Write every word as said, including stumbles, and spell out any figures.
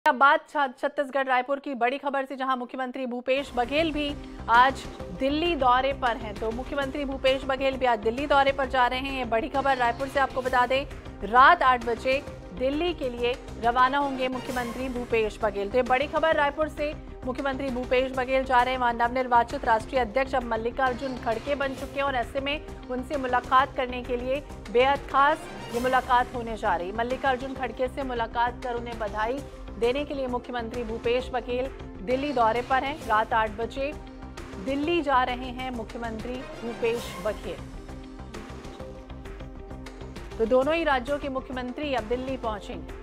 अब बात छत्तीसगढ़ रायपुर की बड़ी खबर से, जहां मुख्यमंत्री भूपेश बघेल भी आज दिल्ली दौरे पर हैं। तो मुख्यमंत्री भूपेश बघेल भी आज दिल्ली दौरे पर जा रहे हैं। ये बड़ी खबर रायपुर से आपको बता दें, रात आठ बजे दिल्ली के लिए रवाना होंगे मुख्यमंत्री भूपेश बघेल। तो ये बड़ी खबर रायपुर से, मुख्यमंत्री भूपेश बघेल जा रहे हैं। वहां नवनिर्वाचित राष्ट्रीय अध्यक्ष अब मल्लिकार्जुन खड़गे बन चुके हैं और ऐसे में उनसे मुलाकात करने के लिए बेहद खास ये मुलाकात होने जा रही। मल्लिकार्जुन खड़गे से मुलाकात कर उन्हें बधाई देने के लिए मुख्यमंत्री भूपेश बघेल दिल्ली दौरे पर हैं। रात आठ बजे दिल्ली जा रहे हैं मुख्यमंत्री भूपेश बघेल। तो दोनों ही राज्यों के मुख्यमंत्री अब दिल्ली पहुंचेंगे।